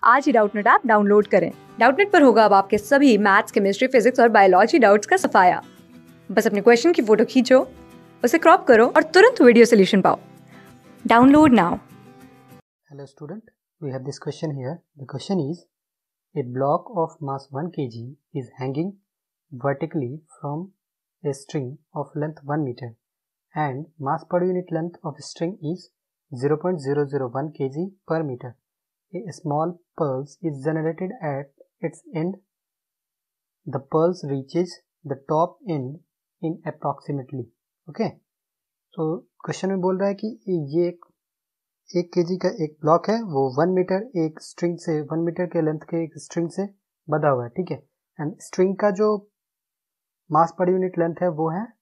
आज ही Doubtnut app download करें। डाउटनेट पर होगा अब आपके सभी मैथ्स, केमिस्ट्री, फिजिक्स और बायोलॉजी डाउट्स का सफाया। बस अपने क्वेश्चन की फोटो खींचो, उसे क्रॉप करो और तुरंत वीडियो सोल्यूशन पाओ। Download now. Hello student, we have this question here. The question is, a block of mass 1 kg is hanging vertically from a string of length 1 meter and mass per unit length of string is 0.001 kg per meter. A small pulse is generated at its end. The pulse reaches the top end in approximately. Okay. तो question में बोल रहा है कि ये एक KG का एक ब्लॉक है, वो 1 मीटर एक स्ट्रिंग से 1 मीटर के लेंथ के एक स्ट्रिंग से बंधा हुआ है, ठीक है। एंड स्ट्रिंग का जो मास पर यूनिट लेंथ है वो है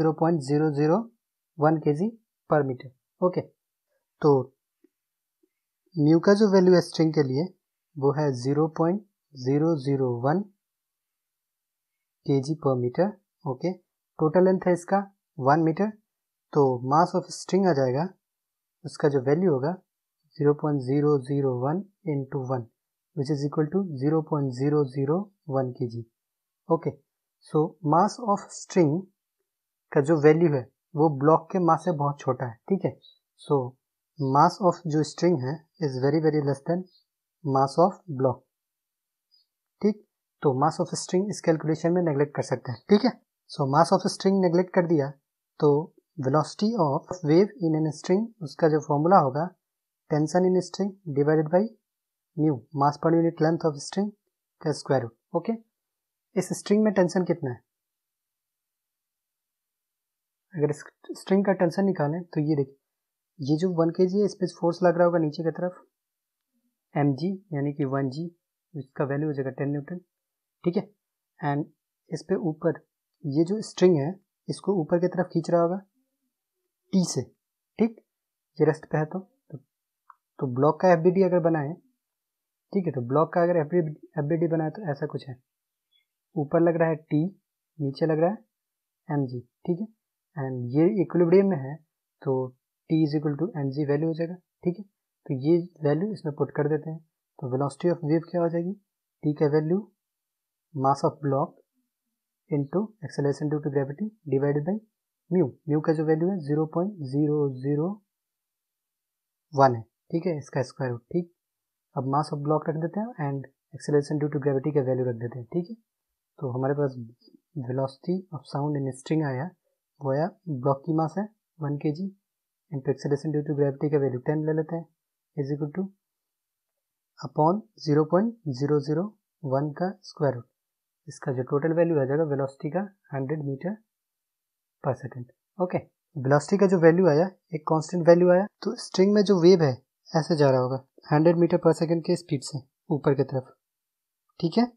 0.001 केजी पर मीटर। ओके, तो न्यू का जो वैल्यू है स्ट्रिंग के लिए वो है 0.001 केजी पर मीटर। ओके, टोटल लेंथ है इसका 1 मीटर, तो मास ऑफ स्ट्रिंग आ जाएगा, उसका जो वैल्यू होगा 0.001 into 1 which is equal to 0.001 kg. Okay, so mass of string का जो वैल्यू है वो ब्लॉक के मास से बहुत छोटा है, ठीक है। सो मास ऑफ जो स्ट्रिंग है is very very less than mass of block, ठीक। तो मास ऑफ स्ट्रिंग इस कैलकुलेशन में नेग्लेक्ट कर सकते हैं, ठीक है। So mass of string neglect कर दिया तो velocity of wave in an string, उसका जो फॉर्मूला होगा tension in string divided by mu mass per unit length of string का स्क्वायर रूट। ओके, इस स्ट्रिंग में टेंशन कितना है, अगर स्ट्रिंग का टेंशन निकालें तो ये देखिए, ये जो 1 kg है इस पर फोर्स लग रहा होगा नीचे की तरफ mg यानी कि 1g, इसका वैल्यू हो जाएगा 10 न्यूटन, ठीक है। एंड इस पे ऊपर ये जो स्ट्रिंग है इसको ऊपर की तरफ खींच रहा होगा टी से, ठीक। ये रेस्ट पे है तो ब्लॉक का एफबीडी अगर बनाए, ठीक है, तो ब्लॉक का अगर एफबीडी बनाए तो ऐसा कुछ है, ऊपर लग रहा है टी, नीचे लग रहा है mg, ठीक है। एंड ये इक्विलिब्रियम में है तो t is equal to mg value हो जाएगा, ठीक है। तो ये वैल्यू इसमें पुट कर देते हैं, तो वेलोसिटी ऑफ वेव क्या हो जाएगी, t का value mass of block into acceleration due to gravity divided by mu का जो वैल्यू है 0.001 है, ठीक है, इसका स्क्वायर रूट, ठीक। अब मास ऑफ ब्लॉक रख देते हैं and acceleration due to gravity का वैल्यू रख देते हैं, ठीक है। तो हमारे पास velocity of sound in string आया, वो आया ब्लॉक की मास है 1 kg into acceleration due to gravity का वैल्यू 10 ले लेते हैं, इज इक्वल टू अपॉन 0.001 का स्क्वायर रूट। इसका जो टोटल वैल्यू आ जाएगा वेलोसिटी का 100 मीटर पर सेकेंड। ओके, वेलोसिटी का जो वैल्यू आया एक कांस्टेंट वैल्यू आया, तो स्ट्रिंग में जो वेव है ऐसे जा रहा होगा 100 मीटर पर सेकेंड के स्पीड से ऊपर की तरफ, ठीक है।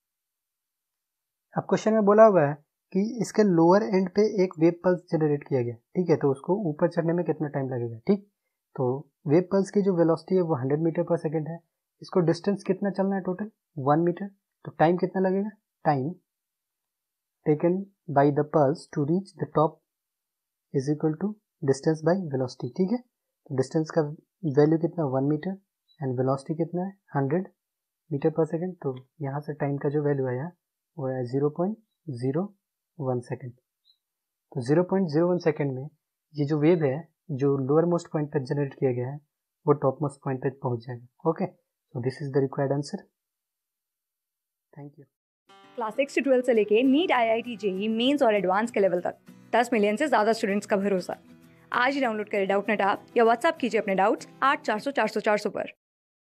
अब क्वेश्चन में बोला हुआ है कि इसके लोअर एंड पे एक वेव पल्स जनरेट किया गया, ठीक है, तो उसको ऊपर चढ़ने में कितना टाइम लगेगा, ठीक। तो वेव पल्स की जो वेलोसिटी है वो 100 मीटर पर सेकेंड है, इसको डिस्टेंस कितना चलना है टोटल 1 मीटर, तो टाइम कितना लगेगा, time taken by the pulse to reach the top is equal to distance by velocity, ठीक है। तो डिस्टेंस का वैल्यू कितना 1 मीटर एंड वेलोसिटी कितना है 100 मीटर पर सेकेंड, तो यहाँ से टाइम का जो वैल्यू आया वो है 0.01 सेकेंड। तो 0.01 सेकेंड में ये जो वेव है जो लोअर मोस्ट पॉइंट पर जनरेट किया गया है वो टॉप मोस्ट पॉइंट पर पहुंच जाएगा। Okay, so this is the required answer. Thank you. Class 6 से 12 से लेके नीट, IIT, JEE मेंस और एडवांस के लेवल तक 10 मिलियन से ज्यादा स्टूडेंट्स का भरोसा। आज ही डाउनलोड करें डाउटनेट ऐप या व्हाट्सएप कीजिए अपने डाउट्स 8400 400 400 पर।